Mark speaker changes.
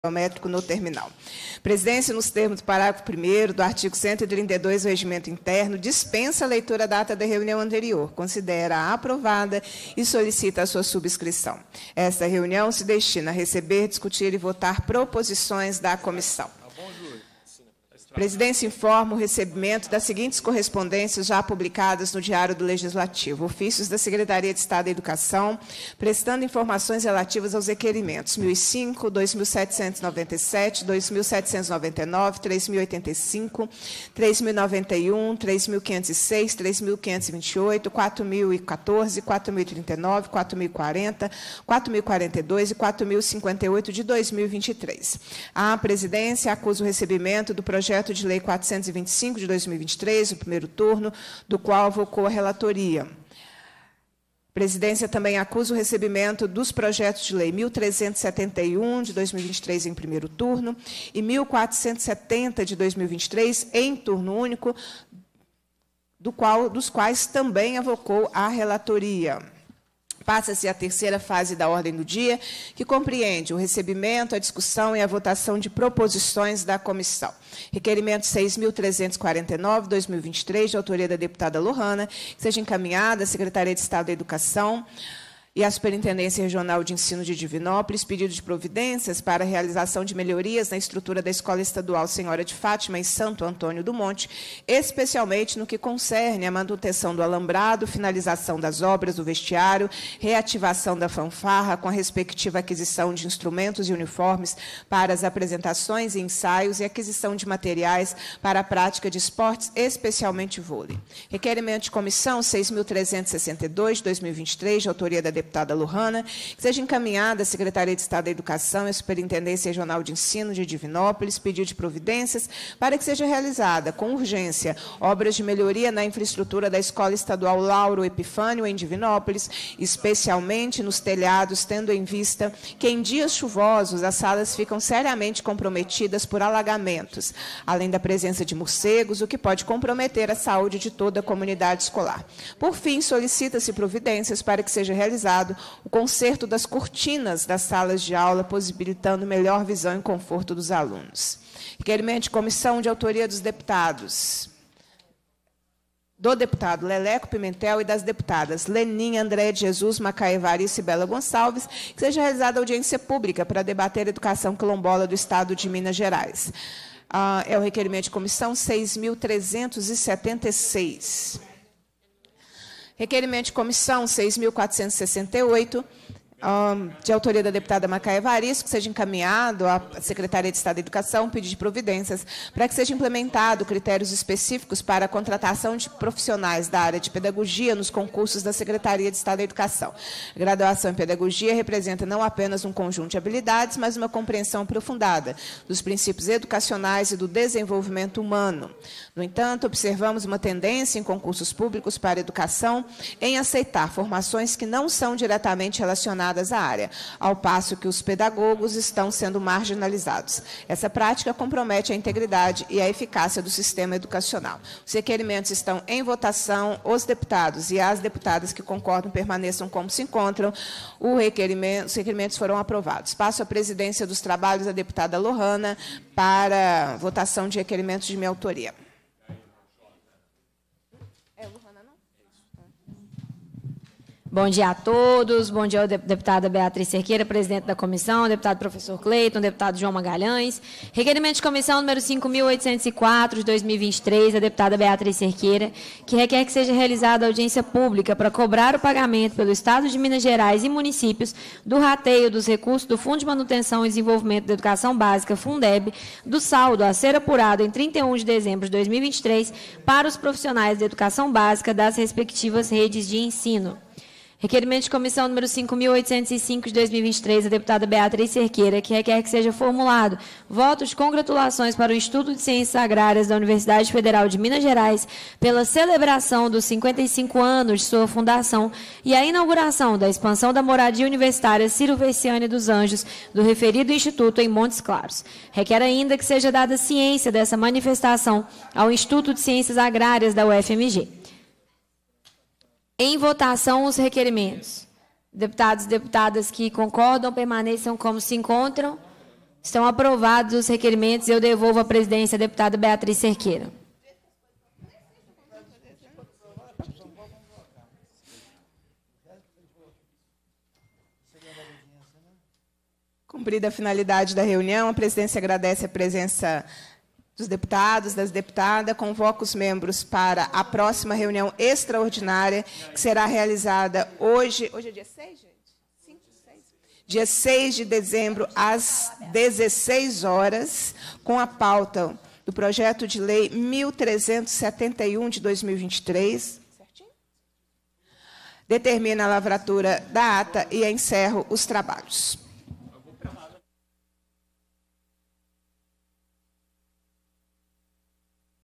Speaker 1: biométrico no terminal. Presidência, nos termos do parágrafo 1º do artigo 132 do Regimento Interno, dispensa a leitura da ata da reunião anterior, considera-a aprovada e solicita a sua subscrição. Esta reunião se destina a receber, discutir e votar proposições da comissão. Presidência informa o recebimento das seguintes correspondências já publicadas no Diário do Legislativo. Ofícios da Secretaria de Estado da Educação, prestando informações relativas aos requerimentos 1005, 2797, 2799, 3085, 3091, 3506, 3528, 4014, 4039, 4040, 4042 e 4058 de 2023. A presidência acusa o recebimento do projeto de Lei 425 de 2023, o primeiro turno, do qual avocou a relatoria. A presidência também acusa o recebimento dos projetos de Lei 1371 de 2023 em primeiro turno e 1470 de 2023 em turno único, dos quais também avocou a relatoria. Passa-se a terceira fase da ordem do dia, que compreende o recebimento, a discussão e a votação de proposições da comissão. Requerimento 6.349/2023, de autoria da deputada Lohana, que seja encaminhada à Secretaria de Estado da Educação e à Superintendência Regional de Ensino de Divinópolis, pedido de providências para a realização de melhorias na estrutura da Escola Estadual Senhora de Fátima, em Santo Antônio do Monte, especialmente no que concerne à manutenção do alambrado, finalização das obras do vestiário, reativação da fanfarra, com a respectiva aquisição de instrumentos e uniformes para as apresentações e ensaios e aquisição de materiais para a prática de esportes, especialmente vôlei. Requerimento de comissão 6.362/2023, de autoria da deputada Lohana, que seja encaminhada à Secretaria de Estado da Educação e à Superintendência Regional de Ensino de Divinópolis, pedido de providências para que seja realizada, com urgência, obras de melhoria na infraestrutura da Escola Estadual Lauro Epifânio, em Divinópolis, especialmente nos telhados, tendo em vista que, em dias chuvosos, as salas ficam seriamente comprometidas por alagamentos, além da presença de morcegos, o que pode comprometer a saúde de toda a comunidade escolar. Por fim, solicita-se providências para que seja realizado o conserto das cortinas das salas de aula, possibilitando melhor visão e conforto dos alunos. Requerimento de comissão de autoria dos deputados, do deputado Leleco Pimentel e das deputadas Leninha, André de Jesus, Macaé Evaristo e Bela Gonçalves, que seja realizada audiência pública para debater a educação quilombola do Estado de Minas Gerais. É o requerimento de comissão 6.376. Requerimento de comissão 6.468, de autoria da deputada Macaé Evaristo, que seja encaminhado à Secretaria de Estado da Educação, pedido de providências para que seja implementado critérios específicos para a contratação de profissionais da área de pedagogia nos concursos da Secretaria de Estado da Educação. A graduação em pedagogia representa não apenas um conjunto de habilidades, mas uma compreensão aprofundada dos princípios educacionais e do desenvolvimento humano. No entanto, observamos uma tendência em concursos públicos para a educação em aceitar formações que não são diretamente relacionadas à área, ao passo que os pedagogos estão sendo marginalizados. Essa prática compromete a integridade e a eficácia do sistema educacional. Os requerimentos estão em votação. Os deputados e as deputadas que concordam permaneçam como se encontram. Os requerimentos foram aprovados. Passo a presidência dos trabalhos à deputada Lohana para votação de requerimentos de minha autoria.
Speaker 2: Bom dia a todos, bom dia ao deputada Beatriz Cerqueira, presidente da comissão, deputado professor Cleiton, deputado João Magalhães. Requerimento de comissão número 5.804 de 2023, da deputada Beatriz Cerqueira, que requer que seja realizada audiência pública para cobrar o pagamento pelo Estado de Minas Gerais e municípios do rateio dos recursos do Fundo de Manutenção e Desenvolvimento da Educação Básica, Fundeb, do saldo a ser apurado em 31 de dezembro de 2023 para os profissionais da educação básica das respectivas redes de ensino. Requerimento de comissão número 5.805 de 2023, da deputada Beatriz Cerqueira, que requer que seja formulado voto de congratulações para o Instituto de Ciências Agrárias da Universidade Federal de Minas Gerais pela celebração dos 55 anos de sua fundação e a inauguração da expansão da moradia universitária Ciro Veciane dos Anjos, do referido instituto em Montes Claros. Requer ainda que seja dada ciência dessa manifestação ao Instituto de Ciências Agrárias da UFMG. Em votação, os requerimentos. Deputados e deputadas que concordam, permaneçam como se encontram. Estão aprovados os requerimentos e eu devolvo a presidência à deputada Beatriz Cerqueira.
Speaker 1: Cumprida a finalidade da reunião, a presidência agradece a presença dos deputados, das deputadas, convoca os membros para a próxima reunião extraordinária, que será realizada hoje é dia 6, gente? 5, 6? Dia 6 de dezembro, às 16 horas, com a pauta do projeto de lei 1371 de 2023, certinho? Determina a lavratura da ata e encerro os trabalhos.